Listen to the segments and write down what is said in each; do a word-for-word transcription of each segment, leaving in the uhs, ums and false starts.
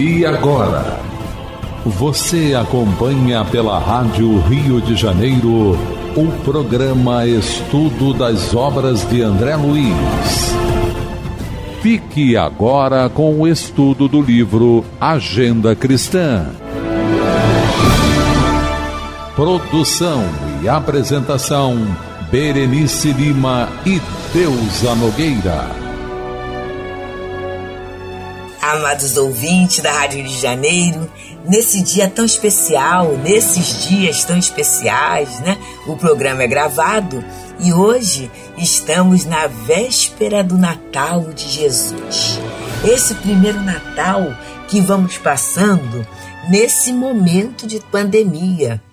E agora, você acompanha pela Rádio Rio de Janeiro o programa Estudo das Obras de André Luiz. Fique agora com o estudo do livro Agenda Cristã. Produção e apresentação Berenice Lima e Deusa Nogueira. Amados ouvintes da Rádio Rio de Janeiro, nesse dia tão especial, nesses dias tão especiais, né? O programa é gravado e hoje estamos na véspera do Natal de Jesus. Esse primeiro Natal que vamos passando nesse momento de pandemia.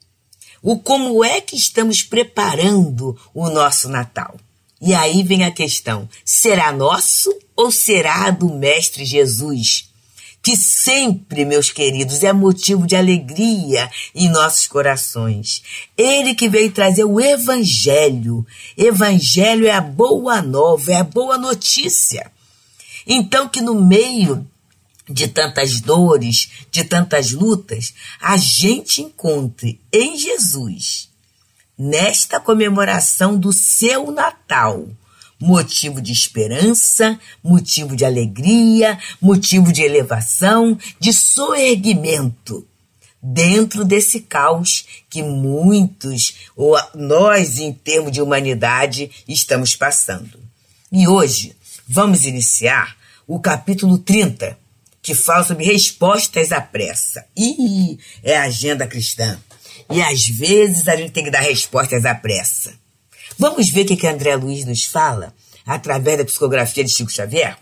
O como é que estamos preparando o nosso Natal? E aí vem a questão, será nosso ou será do Mestre Jesus? Que sempre, meus queridos, é motivo de alegria em nossos corações. Ele que veio trazer o Evangelho. Evangelho é a boa nova, é a boa notícia. Então que no meio de tantas dores, de tantas lutas, a gente encontre em Jesus, nesta comemoração do seu Natal, motivo de esperança, motivo de alegria, motivo de elevação, de soerguimento, dentro desse caos que muitos, ou nós em termos de humanidade, estamos passando. E hoje vamos iniciar o capítulo trinta, que fala sobre respostas à pressa. Ih, é a agenda cristã. E às vezes a gente tem que dar respostas à pressa. Vamos ver o que, que André Luiz nos fala através da psicografia de Chico Xavier?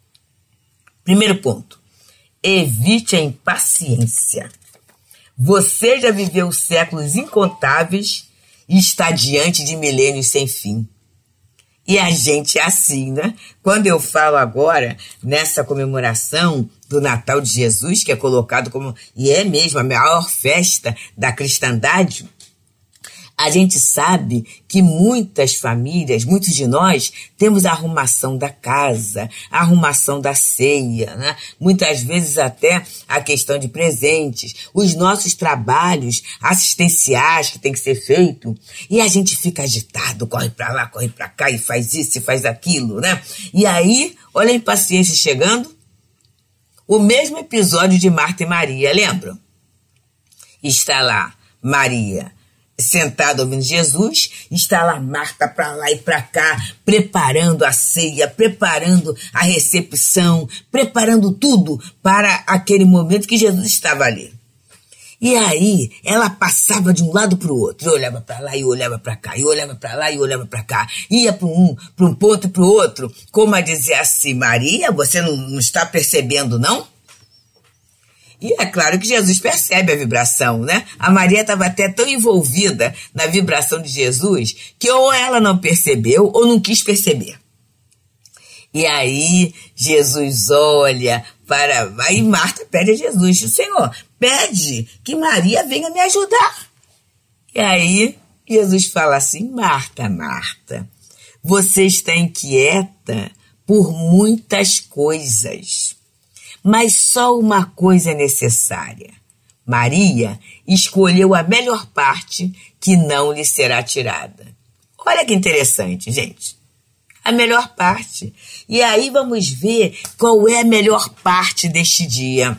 Primeiro ponto. Evite a impaciência. Você já viveu séculos incontáveis e está diante de milênios sem fim. E a gente é assim, né? Quando eu falo agora nessa comemoração do Natal de Jesus, que é colocado como, e é mesmo, a maior festa da cristandade, a gente sabe que muitas famílias, muitos de nós, temos a arrumação da casa, a arrumação da ceia, né? Muitas vezes até a questão de presentes, os nossos trabalhos assistenciais que tem que ser feito, e a gente fica agitado, corre pra lá, corre pra cá, e faz isso, e faz aquilo, né? E aí, olha a impaciência chegando. O mesmo episódio de Marta e Maria, lembram? Está lá Maria sentada ouvindo Jesus, está lá Marta para lá e para cá, preparando a ceia, preparando a recepção, preparando tudo para aquele momento que Jesus estava ali. E aí, ela passava de um lado para o outro, e olhava para lá e olhava para cá, e olhava para lá e olhava para cá, ia para um, para um ponto e para o outro, como a dizer assim, Maria, você não, não está percebendo, não? E é claro que Jesus percebe a vibração, né? A Maria estava até tão envolvida na vibração de Jesus que ou ela não percebeu ou não quis perceber. E aí Jesus olha para... Aí Marta pede a Jesus, Senhor, pede que Maria venha me ajudar. E aí Jesus fala assim, Marta, Marta, você está inquieta por muitas coisas. Mas só uma coisa é necessária. Maria escolheu a melhor parte que não lhe será tirada. Olha que interessante, gente. A melhor parte. E aí vamos ver qual é a melhor parte deste dia.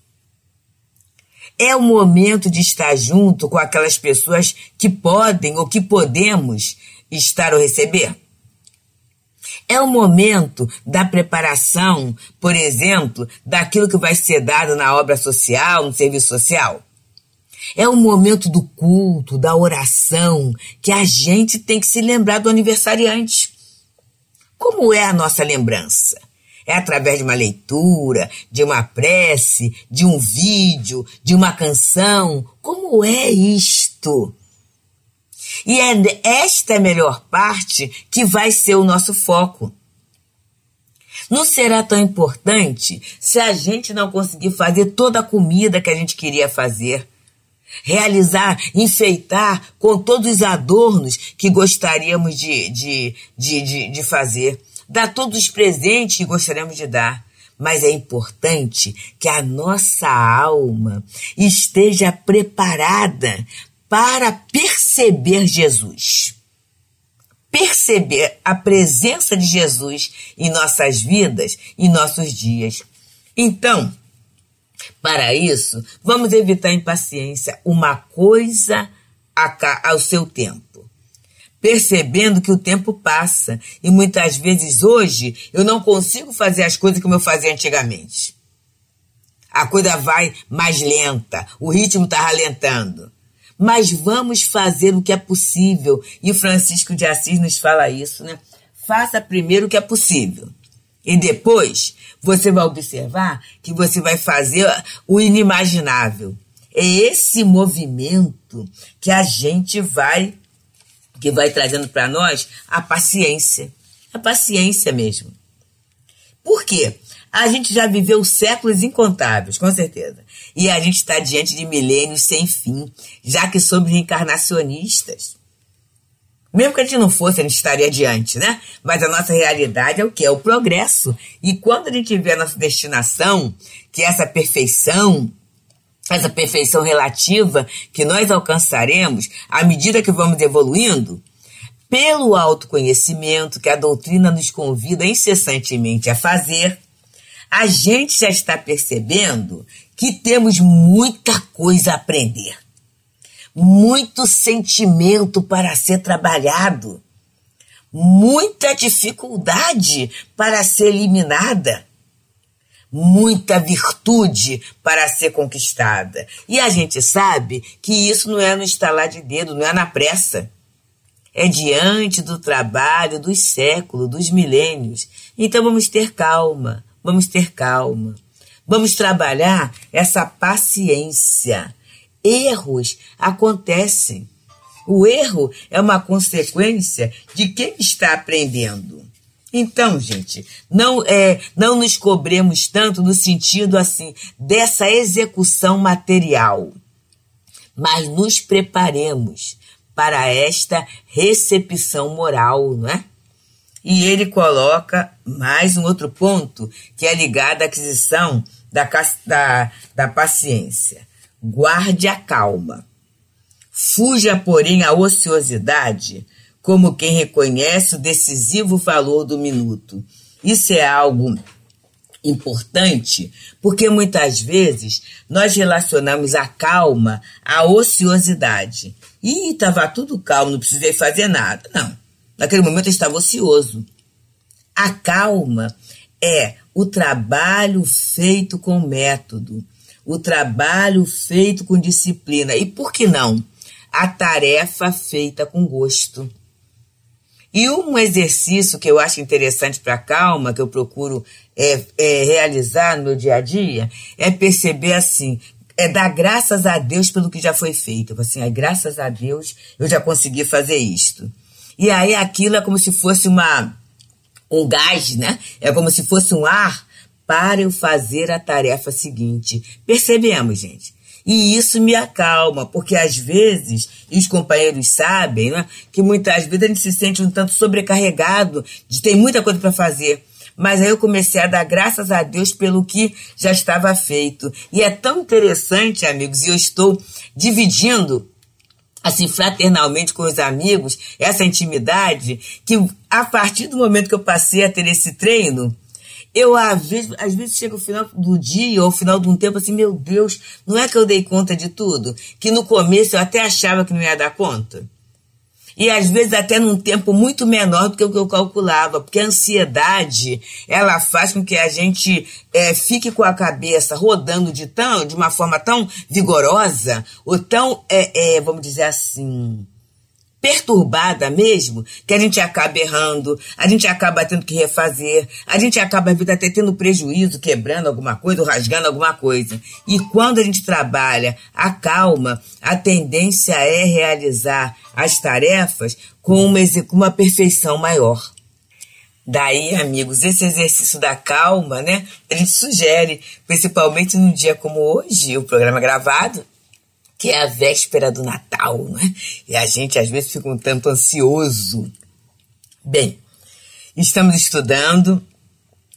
É o momento de estar junto com aquelas pessoas que podem ou que podemos estar ou receber. É o momento da preparação, por exemplo, daquilo que vai ser dado na obra social, no serviço social. É o momento do culto, da oração, que a gente tem que se lembrar do aniversariante. Como é a nossa lembrança? É através de uma leitura, de uma prece, de um vídeo, de uma canção? Como é isto? E é esta melhor parte que vai ser o nosso foco. Não será tão importante se a gente não conseguir fazer toda a comida que a gente queria fazer. Realizar, enfeitar com todos os adornos que gostaríamos de, de, de, de, de fazer. Dar todos os presentes que gostaríamos de dar. mas é importante que a nossa alma esteja preparada para perceber Jesus. Perceber a presença de Jesus em nossas vidas, em nossos dias. Então, para isso, vamos evitar a impaciência, uma coisa ao seu tempo. Percebendo que o tempo passa e muitas vezes hoje eu não consigo fazer as coisas como eu fazia antigamente. A coisa vai mais lenta, o ritmo está ralentando. Mas vamos fazer o que é possível. E o Francisco de Assis nos fala isso, né? Faça primeiro o que é possível. E depois você vai observar que você vai fazer o inimaginável. É esse movimento que a gente vai, que vai trazendo para nós a paciência. A paciência mesmo. Por quê? A gente já viveu séculos incontáveis, com certeza. E a gente está diante de milênios sem fim, já que somos reencarnacionistas. Mesmo que a gente não fosse, a gente estaria adiante, né? Mas a nossa realidade é o quê? É o progresso. E quando a gente vê a nossa destinação, que é essa perfeição, essa perfeição relativa que nós alcançaremos à medida que vamos evoluindo, pelo autoconhecimento que a doutrina nos convida incessantemente a fazer, a gente já está percebendo que temos muita coisa a aprender, muito sentimento para ser trabalhado, muita dificuldade para ser eliminada, muita virtude para ser conquistada. E a gente sabe que isso não é no estalar de dedo, não é na pressa. É diante do trabalho dos séculos, dos milênios. Então vamos ter calma. Vamos ter calma. Vamos trabalhar essa paciência. Erros acontecem. O erro é uma consequência de quem está aprendendo. Então, gente, não, é, não nos cobremos tanto no sentido assim dessa execução material, mas nos preparemos para esta recepção moral, não é? E ele coloca mais um outro ponto que é ligado à aquisição da, da, da paciência. Guarde a calma. Fuja, porém, a ociosidade, como quem reconhece o decisivo valor do minuto. Isso é algo importante, porque muitas vezes nós relacionamos a calma à ociosidade. Ih, estava tudo calmo, não precisei fazer nada. Não. Naquele momento eu estava ocioso. A calma é o trabalho feito com método, o trabalho feito com disciplina. E por que não? A tarefa feita com gosto. E um exercício que eu acho interessante para a calma, que eu procuro é, é, realizar no meu dia a dia, é perceber assim, é dar graças a Deus pelo que já foi feito. Assim, ai, graças a Deus eu já consegui fazer isto. E aí aquilo é como se fosse uma, um gás, né? É como se fosse um ar para eu fazer a tarefa seguinte. Percebemos, gente? E isso me acalma, porque às vezes, e os companheiros sabem, né, que muitas vezes a gente se sente um tanto sobrecarregado, de ter muita coisa para fazer. Mas aí eu comecei a dar graças a Deus pelo que já estava feito. E é tão interessante, amigos, e eu estou dividindo assim, fraternalmente com os amigos, essa intimidade, que a partir do momento que eu passei a ter esse treino, eu, às vezes, às vezes chega o final do dia, ou o final de um tempo, assim, meu Deus, não é que eu dei conta de tudo? Que no começo eu até achava que não ia dar conta. E às vezes até num tempo muito menor do que o que eu calculava, porque a ansiedade, ela faz com que a gente é, fique com a cabeça rodando de, tão, de uma forma tão vigorosa, ou tão, é, é, vamos dizer assim, perturbada mesmo, que a gente acaba errando, a gente acaba tendo que refazer, a gente acaba até tendo prejuízo, quebrando alguma coisa ou rasgando alguma coisa. E quando a gente trabalha a calma, a tendência é realizar as tarefas com uma, com uma perfeição maior. Daí, amigos, esse exercício da calma, né, a gente sugere, principalmente num dia como hoje, o programa gravado, que é a véspera do Natal, né? E a gente, às vezes, fica um tanto ansioso. Bem, estamos estudando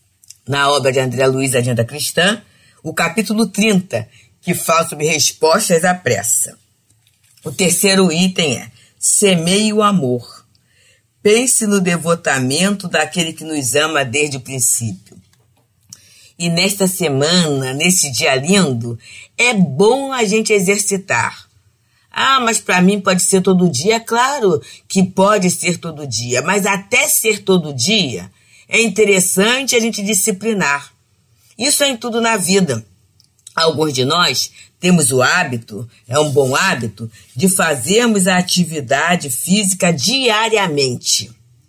na obra de André Luiz, Agenda Cristã, o capítulo trinta, que fala sobre respostas à pressa. O terceiro item é: semeie o amor. Pense no devotamento daquele que nos ama desde o princípio. E nesta semana, nesse dia lindo, é bom a gente exercitar. Ah, mas para mim pode ser todo dia? Claro que pode ser todo dia, mas até ser todo dia é interessante a gente disciplinar. Isso é em tudo na vida. Alguns de nós temos o hábito, é um bom hábito, de fazermos a atividade física diariamente.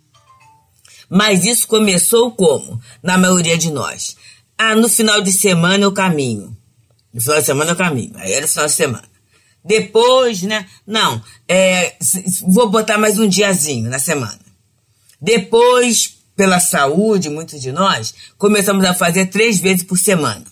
Mas isso começou como? Na maioria de nós. Ah, no final de semana eu caminho. No final de semana eu caminho. Aí era o final de semana. Depois, né? Não, é, vou botar mais um diazinho na semana. Depois, pela saúde, muitos de nós, começamos a fazer três vezes por semana.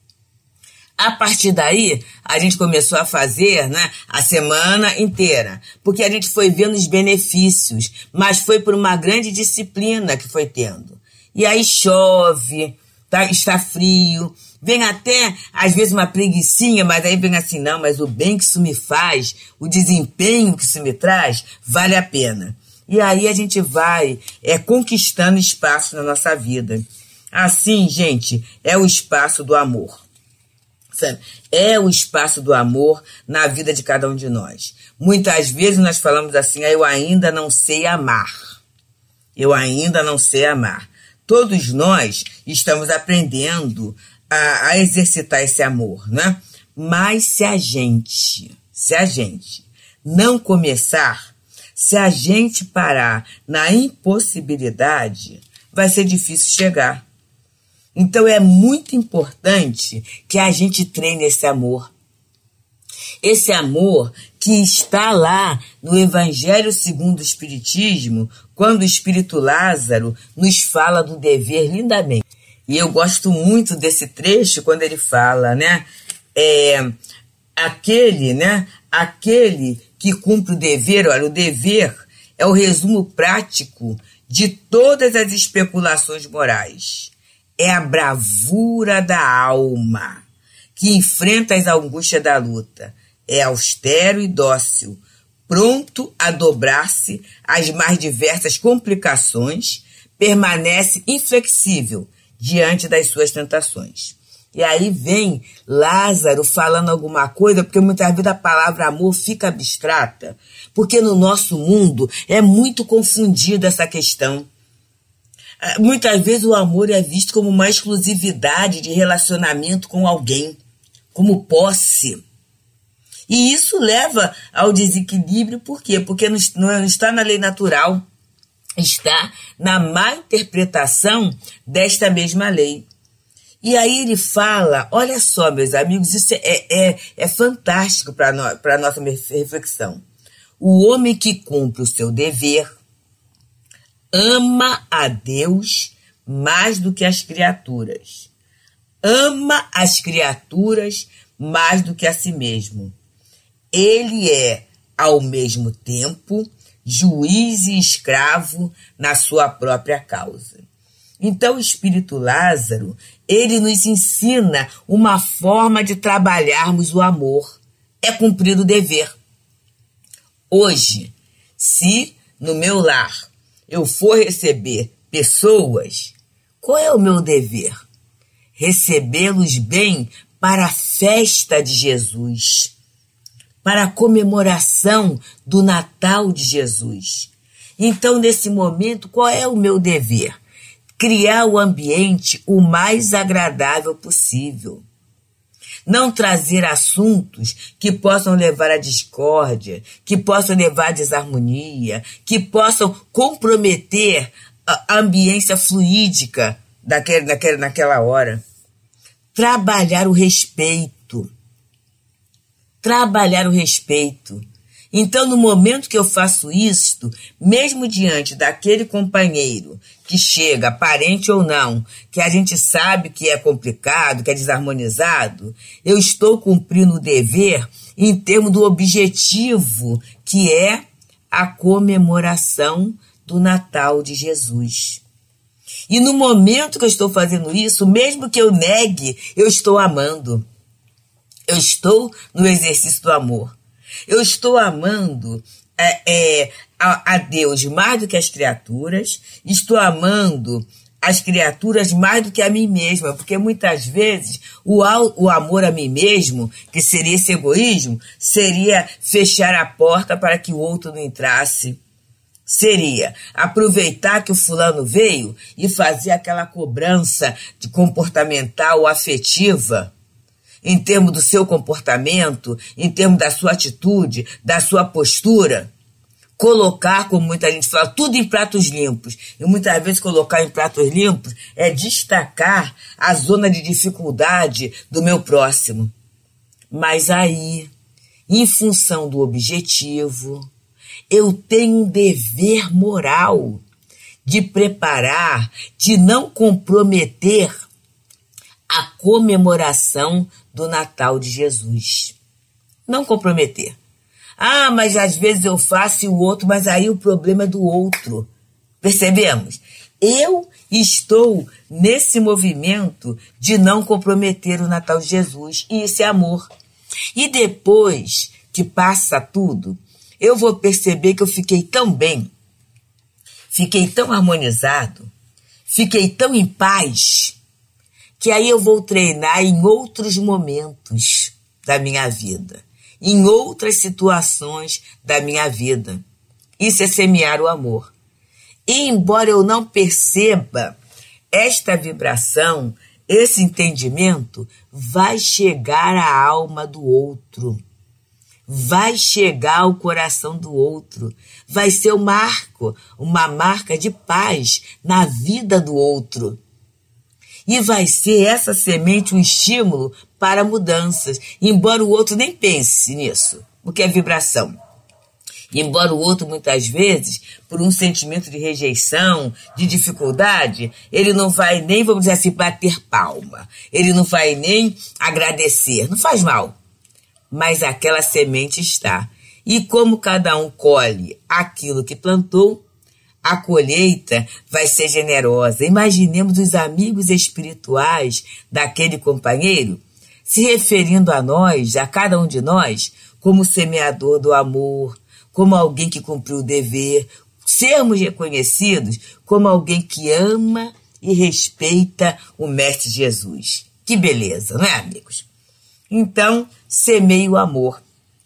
A partir daí, a gente começou a fazer, né, a semana inteira, porque a gente foi vendo os benefícios, mas foi por uma grande disciplina que foi tendo. E aí chove, tá, está frio, vem até, às vezes, uma preguicinha, mas aí vem assim, não, mas o bem que isso me faz, o desempenho que isso me traz, vale a pena. E aí a gente vai é, conquistando espaço na nossa vida. Assim, gente, é o espaço do amor. Sabe? É o espaço do amor na vida de cada um de nós. Muitas vezes nós falamos assim, ah, eu ainda não sei amar. Eu ainda não sei amar. Todos nós estamos aprendendo a, a exercitar esse amor, né? Mas se a gente, se a gente não começar, se a gente parar na impossibilidade, vai ser difícil chegar. Então é muito importante que a gente treine esse amor. Esse amor que está lá no Evangelho segundo o Espiritismo, quando o Espírito Lázaro nos fala do dever lindamente. E eu gosto muito desse trecho quando ele fala, né? É, aquele, né? Aquele que cumpre o dever, olha, o dever é o resumo prático de todas as especulações morais. É a bravura da alma que enfrenta as angústias da luta. É austero e dócil, pronto a dobrar-se às mais diversas complicações, permanece inflexível diante das suas tentações. E aí vem Lázaro falando alguma coisa, porque muitas vezes a palavra amor fica abstrata, porque no nosso mundo é muito confundida essa questão. Muitas vezes o amor é visto como uma exclusividade de relacionamento com alguém, como posse. E isso leva ao desequilíbrio, por quê? Porque não está na lei natural, está na má interpretação desta mesma lei. E aí ele fala, olha só, meus amigos, isso é, é, é fantástico para no, a nossa reflexão. O homem que cumpre o seu dever ama a Deus mais do que as criaturas. Ama as criaturas mais do que a si mesmo. Ele é, ao mesmo tempo, juiz e escravo na sua própria causa. Então, o Espírito Lázaro, ele nos ensina uma forma de trabalharmos o amor. É cumprir o dever. Hoje, se no meu lar eu for receber pessoas, qual é o meu dever? Recebê-los bem para a festa de Jesus, para a comemoração do Natal de Jesus. Então, nesse momento, qual é o meu dever? Criar o ambiente o mais agradável possível. Não trazer assuntos que possam levar à discórdia, que possam levar à desarmonia, que possam comprometer a ambiência fluídica daquele, daquele, naquela hora. Trabalhar o respeito. Trabalhar o respeito. Então, no momento que eu faço isto, mesmo diante daquele companheiro que chega, parente ou não, que a gente sabe que é complicado, que é desarmonizado, eu estou cumprindo o dever em termos do objetivo, que é a comemoração do Natal de Jesus. E no momento que eu estou fazendo isso, mesmo que eu negue, eu estou amando. Eu estou no exercício do amor. Eu estou amando é, é, a, a Deus mais do que as criaturas. Estou amando as criaturas mais do que a mim mesma. Porque muitas vezes o, o amor a mim mesmo, que seria esse egoísmo, seria fechar a porta para que o outro não entrasse. Seria aproveitar que o fulano veio e fazer aquela cobrança de comportamental ou afetiva, em termos do seu comportamento, em termos da sua atitude, da sua postura. Colocar, como muita gente fala, tudo em pratos limpos. E muitas vezes colocar em pratos limpos é destacar a zona de dificuldade do meu próximo. Mas aí, em função do objetivo, eu tenho um dever moral de preparar, de não comprometer a comemoração do Natal de Jesus. Não comprometer. Ah, mas às vezes eu faço e o outro, mas aí o problema é do outro. Percebemos? Eu estou nesse movimento de não comprometer o Natal de Jesus. E isso é amor. E depois que passa tudo, eu vou perceber que eu fiquei tão bem, fiquei tão harmonizado, fiquei tão em paz, que aí eu vou treinar em outros momentos da minha vida, em outras situações da minha vida. Isso é semear o amor. E embora eu não perceba esta vibração, esse entendimento vai chegar à alma do outro. Vai chegar ao coração do outro. Vai ser um marco, uma marca de paz na vida do outro. E vai ser essa semente um estímulo para mudanças, embora o outro nem pense nisso, porque é vibração. Embora o outro, muitas vezes, por um sentimento de rejeição, de dificuldade, ele não vai nem, vamos dizer assim, bater palma. Ele não vai nem agradecer. Não faz mal. Mas aquela semente está. E como cada um colhe aquilo que plantou, a colheita vai ser generosa. Imaginemos os amigos espirituais daquele companheiro se referindo a nós, a cada um de nós, como semeador do amor, como alguém que cumpriu o dever, sermos reconhecidos como alguém que ama e respeita o Mestre Jesus. Que beleza, não é, amigos? Então, semeie o amor.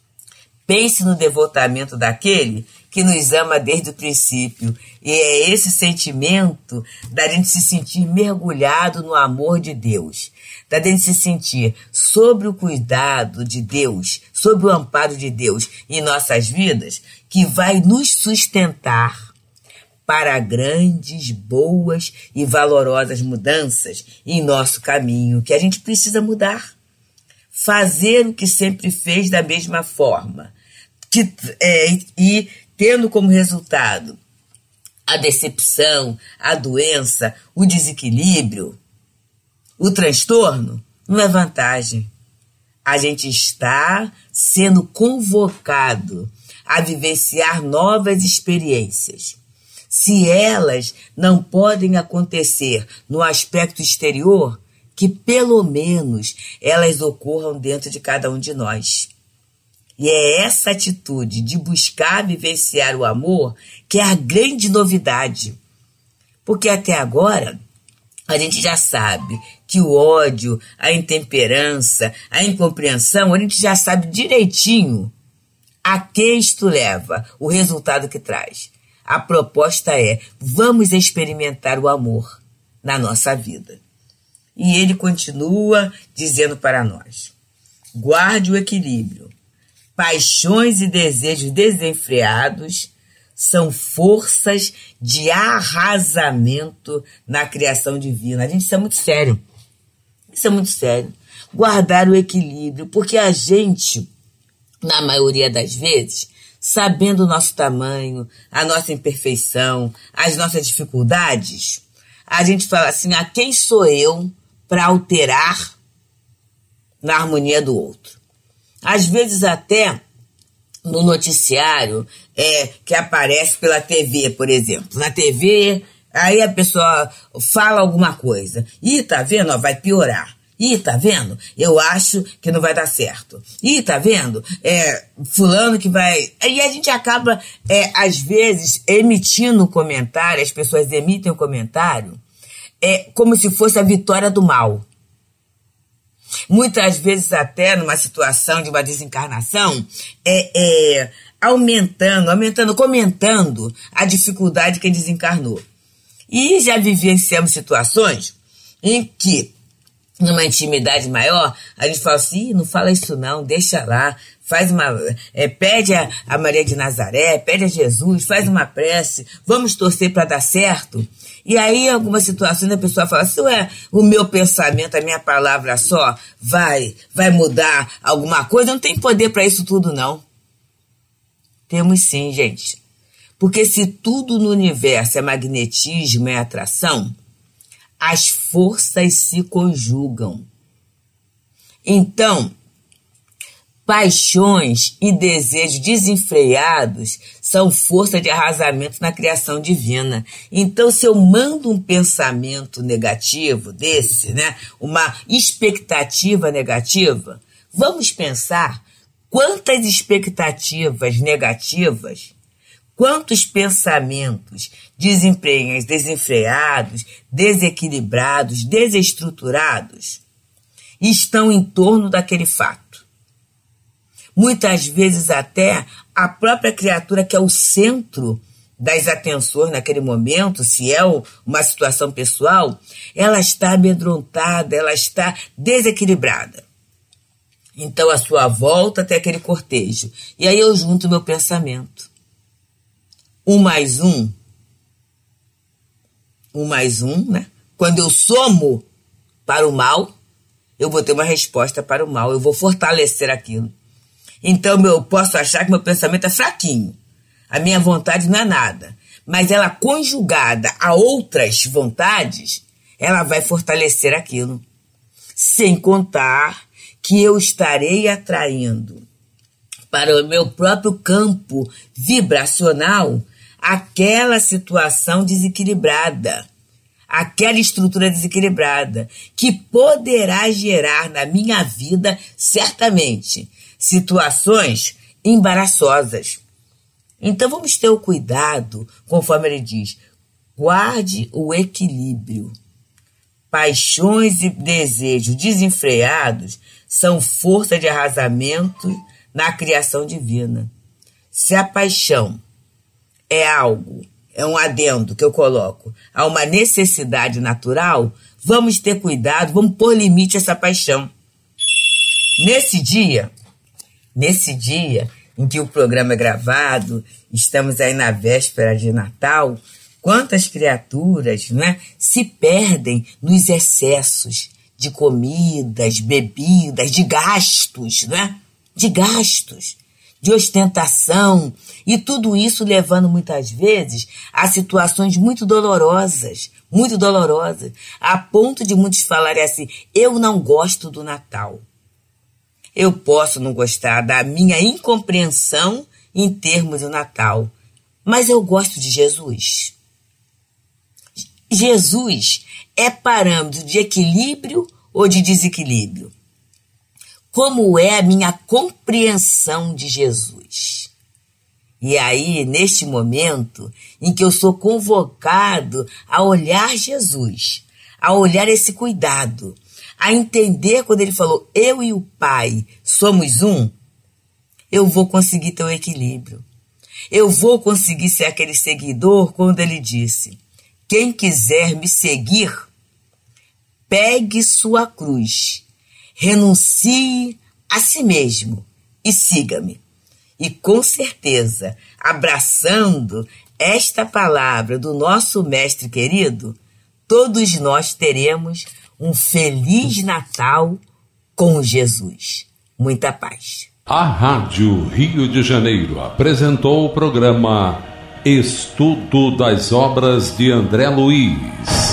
Pense no devotamento daquele que nos ama desde o princípio. E é esse sentimento da gente se sentir mergulhado no amor de Deus, da gente se sentir sob o cuidado de Deus, sob o amparo de Deus em nossas vidas, que vai nos sustentar para grandes, boas e valorosas mudanças em nosso caminho, que a gente precisa mudar. Fazer o que sempre fez da mesma forma, que, é, e tendo como resultado a decepção, a doença, o desequilíbrio, o transtorno, não é vantagem. A gente está sendo convocado a vivenciar novas experiências. Se elas não podem acontecer no aspecto exterior, que pelo menos elas ocorram dentro de cada um de nós. E é essa atitude de buscar vivenciar o amor que é a grande novidade. Porque até agora a gente já sabe que o ódio, a intemperança, a incompreensão, a gente já sabe direitinho a que isto leva, o resultado que traz. A proposta é, vamos experimentar o amor na nossa vida. E ele continua dizendo para nós, guarde o equilíbrio. Paixões e desejos desenfreados são forças de arrasamento na criação divina. A gente, isso é muito sério. Isso é muito sério. Guardar o equilíbrio, porque a gente, na maioria das vezes, sabendo o nosso tamanho, a nossa imperfeição, as nossas dificuldades, a gente fala assim, a quem sou eu para alterar na harmonia do outro? Às vezes até no noticiário é, que aparece pela T V, por exemplo. Na T V, Aí a pessoa fala alguma coisa. Ih, tá vendo? Ó, vai piorar. Ih, tá vendo? Eu acho que não vai dar certo. Ih, tá vendo? É, fulano que vai... E a gente acaba, é, às vezes, emitindo um comentário, as pessoas emitem um comentário, é, como se fosse a vitória do mal. Muitas vezes até numa situação de uma desencarnação, é, é, aumentando, aumentando, comentando a dificuldade de quem desencarnou. E já vivenciamos situações em que, numa intimidade maior, a gente fala assim, não fala isso não, deixa lá, faz uma, é, pede a, a Maria de Nazaré, pede a Jesus, faz uma prece, vamos torcer para dar certo. E aí, em algumas situações, a pessoa fala assim, ué, o meu pensamento, a minha palavra só, vai, vai mudar alguma coisa? Não tem poder para isso tudo, não. Temos sim, gente. Porque se tudo no universo é magnetismo, é atração, as forças se conjugam. Então, paixões e desejos desenfreados são força de arrasamento na criação divina. Então, se eu mando um pensamento negativo desse, né, uma expectativa negativa, vamos pensar quantas expectativas negativas, quantos pensamentos desempenhos, desenfreados, desequilibrados, desestruturados estão em torno daquele fato. Muitas vezes até a própria criatura que é o centro das atenções naquele momento, se é uma situação pessoal, ela está amedrontada, ela está desequilibrada. Então a sua volta tem aquele cortejo. E aí eu junto o meu pensamento. Um mais um, um mais um, né? Quando eu somo para o mal, eu vou ter uma resposta para o mal, eu vou fortalecer aquilo. Então eu posso achar que meu pensamento é fraquinho, a minha vontade não é nada, mas ela conjugada a outras vontades, ela vai fortalecer aquilo. Sem contar que eu estarei atraindo para o meu próprio campo vibracional aquela situação desequilibrada, aquela estrutura desequilibrada, que poderá gerar na minha vida, certamente, situações embaraçosas. Então vamos ter o cuidado, conforme ele diz, guarde o equilíbrio. Paixões e desejos desenfreados são força de arrasamento na criação divina. Se a paixão é algo, é um adendo que eu coloco a uma necessidade natural, vamos ter cuidado, vamos pôr limite a essa paixão. Nesse dia, nesse dia em que o programa é gravado, estamos aí na véspera de Natal, quantas criaturas, né, se perdem nos excessos de comidas, bebidas, de gastos, né? De gastos, de ostentação, e tudo isso levando muitas vezes a situações muito dolorosas, muito dolorosas, a ponto de muitos falarem assim, eu não gosto do Natal. Eu posso não gostar da minha incompreensão em termos do Natal, mas eu gosto de Jesus. Jesus é parâmetro de equilíbrio ou de desequilíbrio? Como é a minha compreensão de Jesus? E aí, neste momento em que eu sou convocado a olhar Jesus, a olhar esse cuidado, a entender quando ele falou, eu e o Pai somos um, eu vou conseguir ter o equilíbrio. Eu vou conseguir ser aquele seguidor quando ele disse, quem quiser me seguir, pegue sua cruz, renuncie a si mesmo e siga-me. E com certeza, abraçando esta palavra do nosso mestre querido, todos nós teremos um Feliz Natal com Jesus. Muita paz. A Rádio Rio de Janeiro apresentou o programa Estudo das Obras de André Luiz.